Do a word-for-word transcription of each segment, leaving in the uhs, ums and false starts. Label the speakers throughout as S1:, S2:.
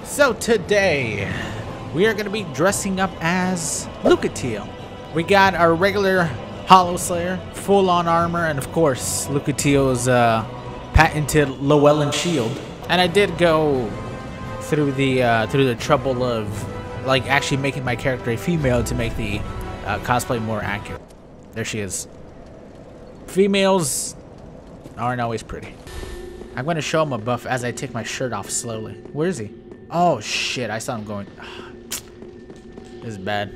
S1: So today, we are going to be dressing up as Lucatiel. We got our regular Hollow Slayer, full on armor, and of course, Lucatiel's uh, patented Llewellyn shield. And I did go through the uh, through the trouble of like actually making my character a female to make the uh, cosplay more accurate. There she is. Females aren't always pretty. I'm going to show him a buff as I take my shirt off slowly. Where is he? Oh shit, I saw him going. This is bad.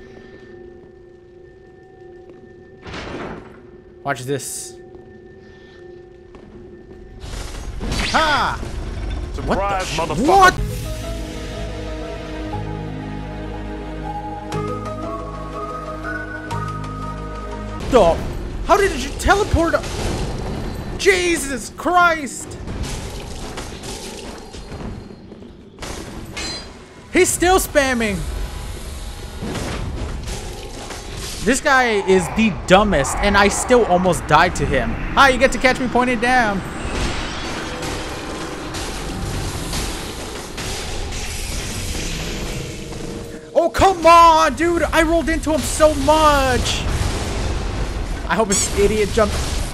S1: Watch this. Ha!
S2: Surprise, motherfucker!
S1: What? The? How did you teleport? Jesus Christ! He's still spamming. This guy is the dumbest, and I still almost died to him. Hi, you get to catch me pointed down. Oh, come on, dude. I rolled into him so much. I hope this idiot jumped.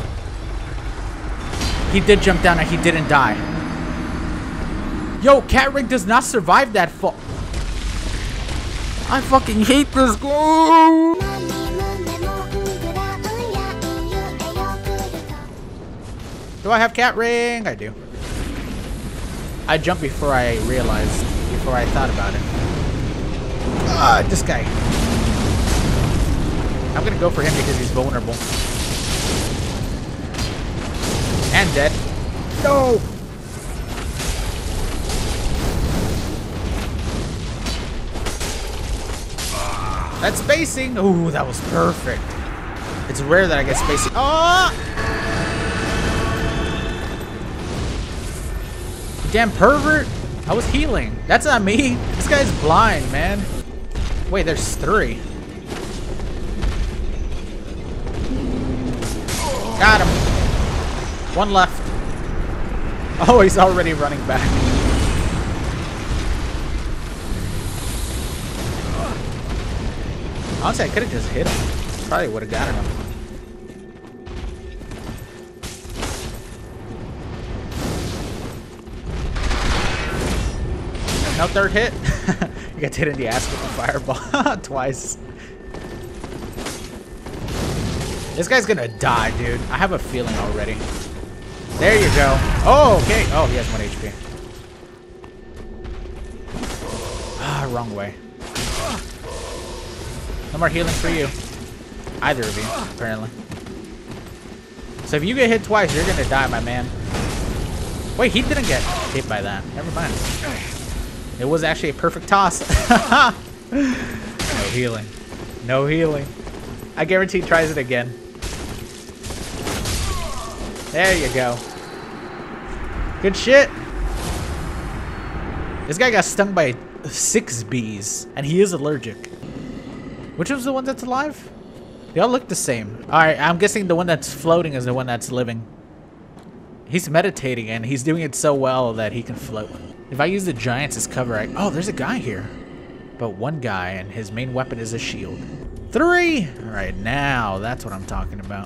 S1: He did jump down and he didn't die. Yo, Catrig does not survive that fall. I fucking hate this game. Do I have cat ring? I do. I jumped before I realized, before I thought about it. Ah, this guy. I'm gonna go for him because he's vulnerable. And dead. No! That spacing! Ooh, that was perfect. It's rare that I get spacing. Oh! Damn pervert! I was healing. That's not me. This guy's blind, man. Wait, there's three. Got him. One left. Oh, he's already running back. Honestly, I could have just hit him. Probably would have gotten him. No third hit. You got hit in the ass with a fireball twice. This guy's gonna die, dude. I have a feeling already. There you go. Oh, okay. Oh, he has one H P. Ah, wrong way. No more healing for you. Either of you, apparently. So if you get hit twice, you're gonna die, my man. Wait, he didn't get hit by that. Never mind. It was actually a perfect toss. No healing. No healing. I guarantee he tries it again. There you go. Good shit. This guy got stung by six bees, and he is allergic. Which was the one that's alive? They all look the same. Alright, I'm guessing the one that's floating is the one that's living. He's meditating, and he's doing it so well that he can float. If I use the giants as cover, I... Oh, there's a guy here. But one guy, and his main weapon is a shield. Three! Alright, now that's what I'm talking about.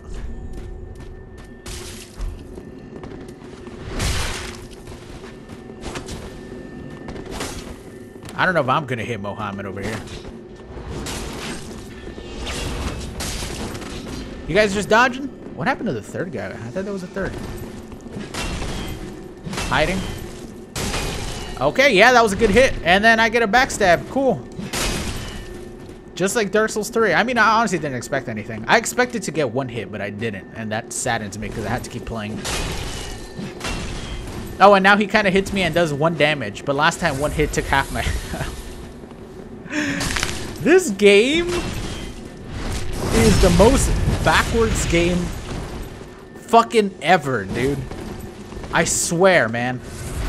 S1: I don't know if I'm gonna hit Mohammed over here. You guys just dodging? What happened to the third guy? I thought there was a third. Hiding. Okay, yeah, that was a good hit. And then I get a backstab. Cool. Just like Dark Souls three. I mean, I honestly didn't expect anything. I expected to get one hit, but I didn't. And that saddens me because I had to keep playing. Oh, and now he kind of hits me and does one damage. But last time, one hit took half my health. This game is the most backwards game fucking ever, dude. I swear, man.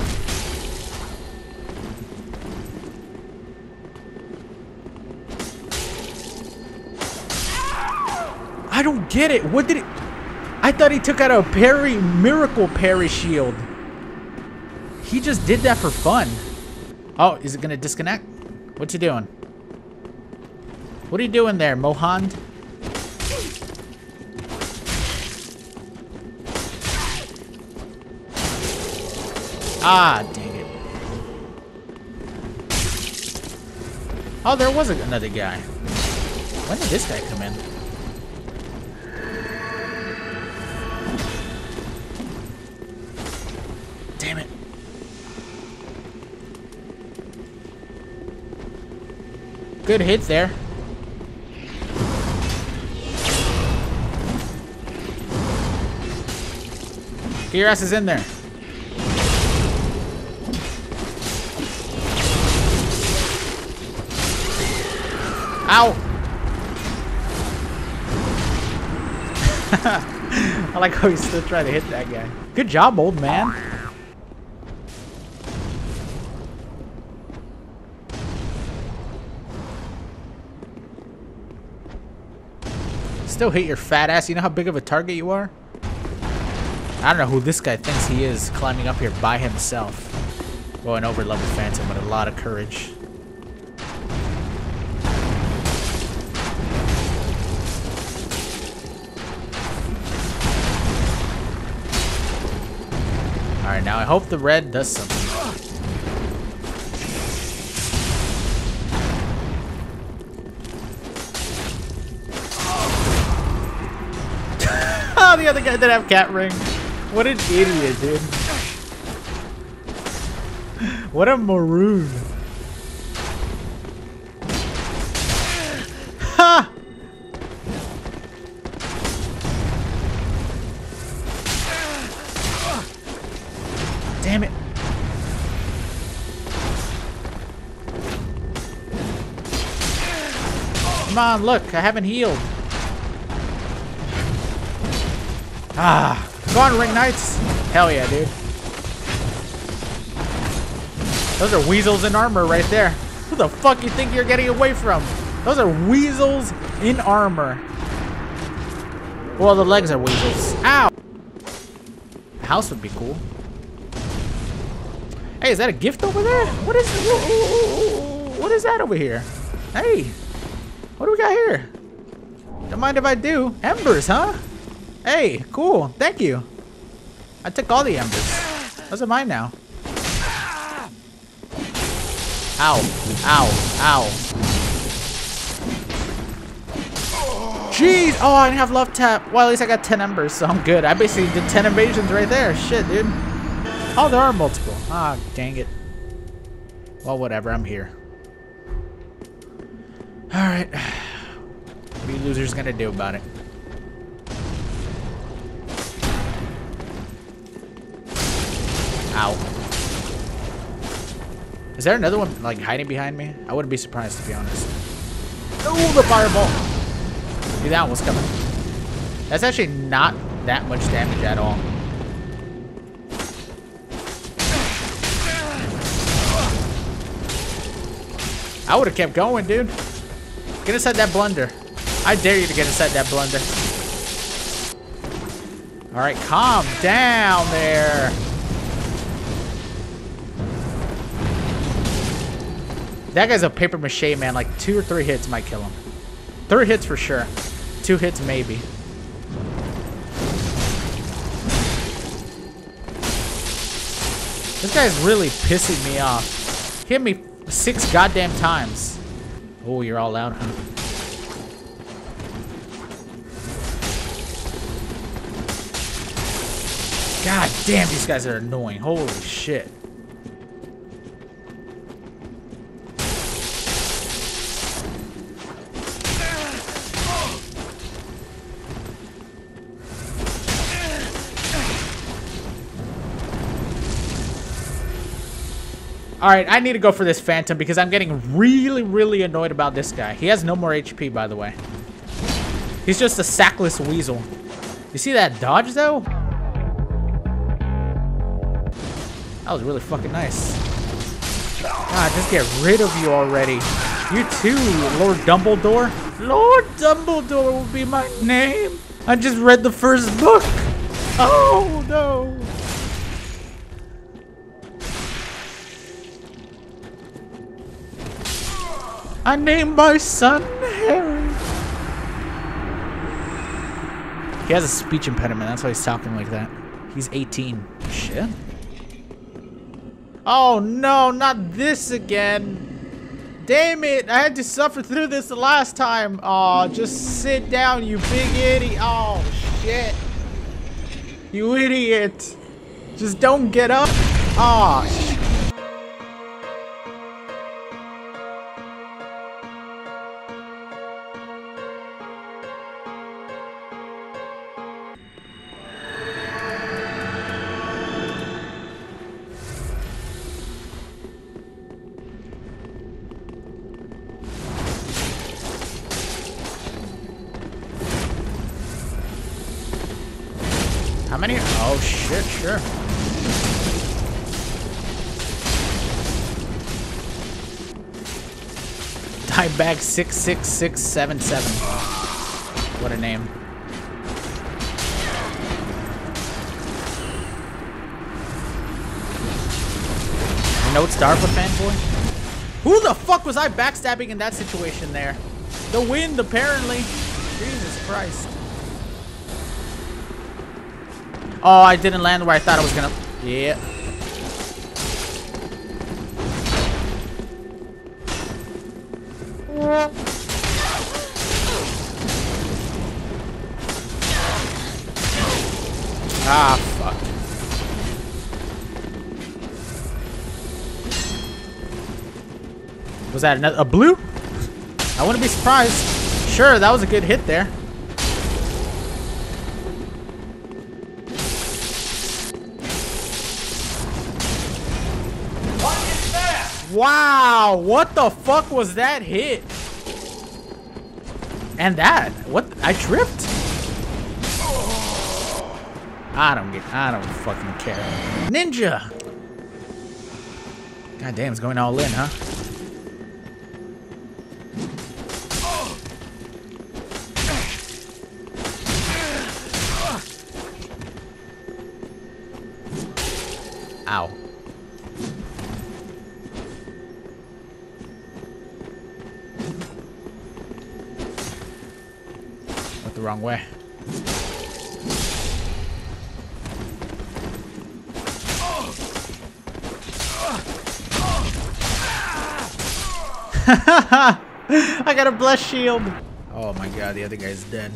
S1: I don't get it. What did it... I thought he took out a parry, miracle parry shield. He just did that for fun. Oh, is it gonna disconnect? What you doing? What are you doing there, Mohand? Ah, dang it. Oh, there was another guy. When did this guy come in? Damn it. Good hits there. Get your asses in there. Ow! I like how he's still trying to hit that guy. Good job, old man. Still hit your fat ass. You know how big of a target you are? I don't know who this guy thinks he is, climbing up here by himself. Going over level Phantom with a lot of courage. Alright, now I hope the red does something. Oh, the other guy didn't have cat ring. What an idiot, dude. What a maroon. Ha! Damn it. Come on, look, I haven't healed. Ah, go on, Ring Knights. Hell yeah, dude. Those are weasels in armor right there. Who the fuck you think you're getting away from? Those are weasels in armor. Well, the legs are weasels. Ow! The house would be cool. Hey, is that a gift over there? What is what is that over here? Hey, what do we got here? Don't mind if I do. Embers, huh? Hey, cool. Thank you. I took all the embers. Those are mine now. Ow. Ow. Ow. Jeez. Oh, I didn't have love tap. Well, at least I got ten embers, so I'm good. I basically did ten invasions right there. Shit, dude. Oh, there are multiple. Ah, dang it. Well, whatever. I'm here. Alright. What are you losers gonna do about it? Ow. Is there another one, like, hiding behind me? I wouldn't be surprised, to be honest. Oh, the fireball! See, that one was coming. That's actually not that much damage at all. I would have kept going, dude. Get inside that blunder. I dare you to get inside that blunder. Alright, calm down there. That guy's a paper mache, man. Like, two or three hits might kill him. Three hits for sure. Two hits, maybe. This guy's really pissing me off. He hit me six goddamn times. Oh, you're all out, huh? God damn, these guys are annoying. Holy shit. Alright, I need to go for this Phantom because I'm getting really, really annoyed about this guy. He has no more H P, by the way. He's just a sackless weasel. You see that dodge, though? That was really fucking nice. God, just get rid of you already. You too, Lord Dumbledore. Lord Dumbledore will be my name. I just read the first book. Oh, no. I named my son Harry. He has a speech impediment. That's why he's talking like that. He's eighteen. Shit. Oh no, not this again. Damn it. I had to suffer through this the last time. Oh, just sit down, you big idiot. Oh, shit. You idiot. Just don't get up. Oh, shit. How many? Oh shit, sure. Diebag six six six seven seven. What a name. You know it's DARPA fanboy? Who the fuck was I backstabbing in that situation there? The wind, apparently. Jesus Christ. Oh, I didn't land where I thought I was gonna. Yeah. Ah, fuck. Was that another, a blue? I wouldn't be surprised. Sure, that was a good hit there. Wow, what the fuck was that hit? And that, what, I tripped? I don't get, I don't fucking care. Ninja! God damn, it's going all in, huh? Ow. The wrong way. I got a blessed shield. Oh my god, the other guy's dead.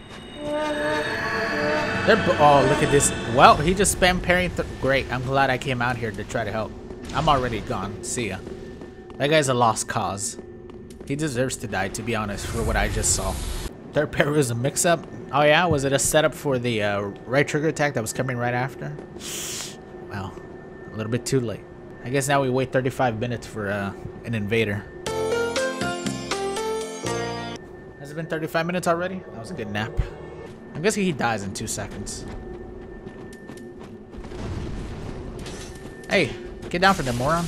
S1: They're oh, look at this. Well, he just spam parrying. Great. I'm glad I came out here to try to help. I'm already gone. See ya. That guy's a lost cause. He deserves to die, to be honest, for what I just saw. Third parry was a mix-up. Oh yeah, was it a setup for the uh, right trigger attack that was coming right after? Well, a little bit too late. I guess now we wait thirty-five minutes for uh, an invader. Has it been thirty-five minutes already? That was a good nap. I'm guessing he dies in two seconds. Hey, get down from there, moron.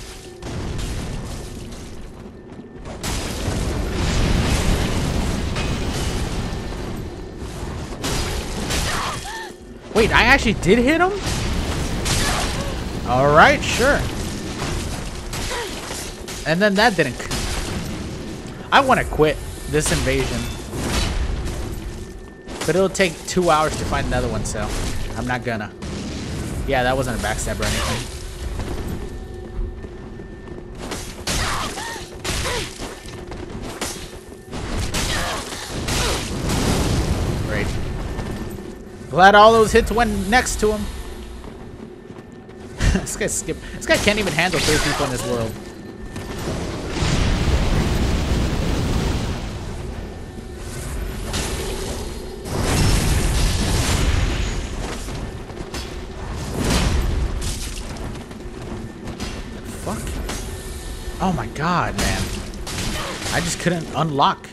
S1: Wait, I actually did hit him? Alright, sure. And then that didn't. I want to quit this invasion. But it'll take two hours to find another one, so I'm not gonna. Yeah, that wasn't a backstab or anything. Great. Glad all those hits went next to him. This guy skip. This guy can't even handle three people in this world. Fuck. Oh my god, man. I just couldn't unlock.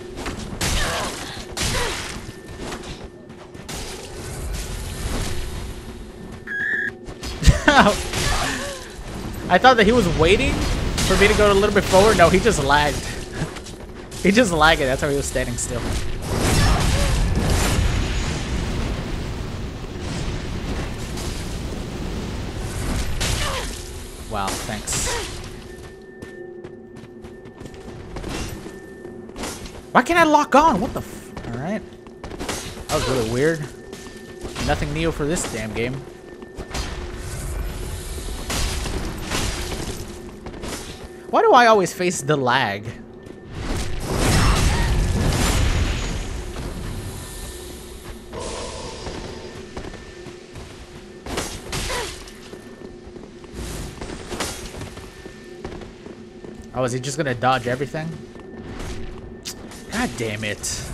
S1: I thought that he was waiting for me to go a little bit forward. No, he just lagged. He just lagged it. That's how he was standing still. Wow, thanks. Why can't I lock on? What the f... Alright. That was really weird. Nothing new for this damn game. Why do I always face the lag? Oh, is he just gonna dodge everything? God damn it.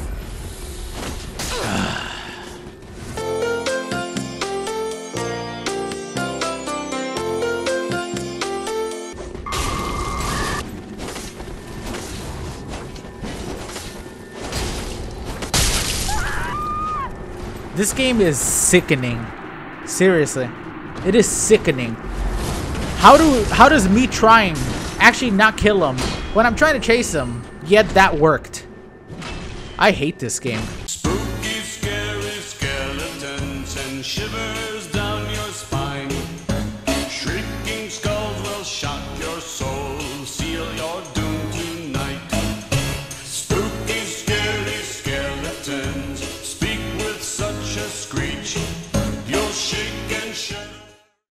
S1: This game is sickening. Seriously. It is sickening. How do how does me trying actually not kill him when I'm trying to chase him, yet that worked? I hate this game.
S3: Spooky, scary skeletons and shivers